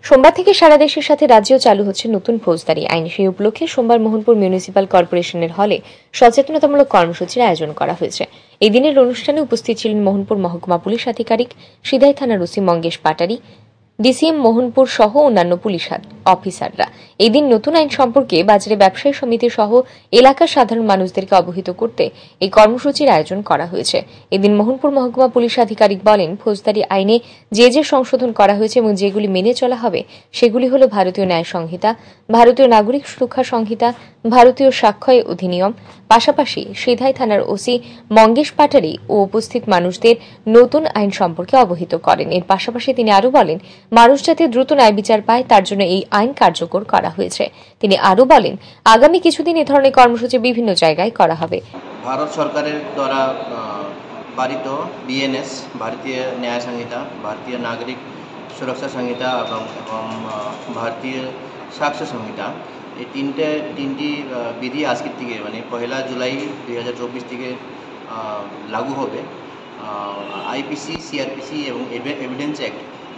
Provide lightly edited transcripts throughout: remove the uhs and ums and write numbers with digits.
সোমবার থেকে সারা দেশের সাথে রাজ্যেও চালু হচ্ছে নতুন ফৌজদারি আইন। সেই উপলক্ষে সোমবার মোহনপুর মিউনিসিপ্যাল কর্পোরেশনের হলে সচেতনতামূলক কর্মসূচির আয়োজন করা হয়েছে। এই দিনের অনুষ্ঠানে উপস্থিত ছিলেন মোহনপুর মহকুমা পুলিশ আধিকারিক, সিধাই থানার ওসি মঙ্গেশ পাটারি, ডিসিএম মোহনপুর সহ অন্যান্য পুলিশ অফিসাররা। এই দিন নতুন আইন সম্পর্কে বাজারে ব্যবসায়ী সমিতি সহ এলাকার সাধারণ মানুষদেরকে অবহিত করতে এই কর্মসূচির আয়োজন করা হয়েছে। এদিন মোহনপুর মহকুমা পুলিশ আধিকারিক বলেন, ফৌজদারি আইনে যে সংশোধন করা হয়েছে এবং যেগুলি মেনে চলা হবে সেগুলি হল ভারতীয় ন্যায় সংহিতা, ভারতীয় নাগরিক সুরক্ষা সংহিতা, ভারতীয় সাক্ষ্য অধিনিয়ম। পাশাপাশি সিধাই থানার ওসি মঙ্গেশ পাটারি ও উপস্থিত মানুষদের নতুন আইন সম্পর্কে অবহিত করেন। এর পাশাপাশি তিনি আরও বলেন, মানুষ যাতে দ্রুত ন্যায় বিচার পায় তার জন্য এই আইন কার্যকর করা হয়েছে। তিনি আরও বলেন, আগামী কিছুদিন এ ধরনের কর্মসূচি বিভিন্ন জায়গায় করা হবে। ভারত সরকারের দ্বারা পারিত বিএনএস, ভারতীয় ন্যায় সংহিতা, ভারতীয় নাগরিক সুরক্ষা সংহিতা এবং ভারতীয় সাক্ষ্য সংহিতা, এই তিনটি বিধি আজকের থেকে মানে 1 জুলাই 2024 থেকে লাগু হবে। আইপিসি, সিআরপিসি এবং এভিডেন্স অ্যাক্ট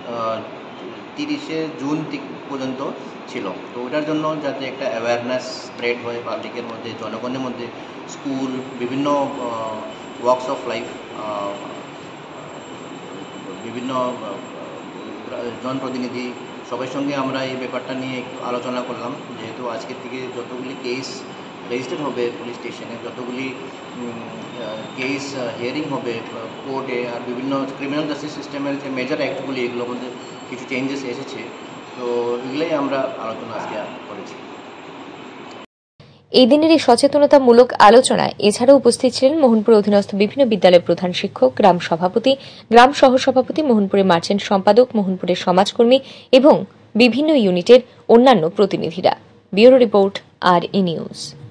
30 জুন পর্যন্ত ছিল। তো ওটার জন্য যাতে একটা অ্যাওয়ারনেস স্প্রেড হয় পাবলিকের মধ্যে, জনগণের মধ্যে, স্কুল, বিভিন্ন ওয়ার্কস অফ লাইফ, বিভিন্ন জনপ্রতিনিধি সবার সঙ্গে আমরা এই ব্যাপারটা নিয়ে আলোচনা করলাম। যেহেতু আজকের থেকে যতগুলি কেস রেজিস্টার হবে পুলিশ স্টেশনে, যতগুলি কেস হিয়ারিং হবে কোর্টে, আর বিভিন্ন ক্রিমিনাল জাস্টিস সিস্টেমের যে মেজর অ্যাক্টগুলি এগুলোর মধ্যে কিছু চেঞ্জেস এসেছে। তো এগুলোই আমরা আলোচনা আজকে করেছি। এই দিনের এই সচেতনতামূলক আলোচনায় এছাড়াও উপস্থিত ছিলেন মোহনপুর অধীনস্থ বিভিন্ন বিদ্যালয়ের প্রধান শিক্ষক, গ্রাম সভাপতি, গ্রাম সহসভাপতি, মোহনপুরের মার্চেন্ট সম্পাদক, মোহনপুরের সমাজকর্মী এবং বিভিন্ন ইউনিটের অন্যান্য প্রতিনিধিরা। ব্যুরো রিপোর্ট, আর ই নিউজ।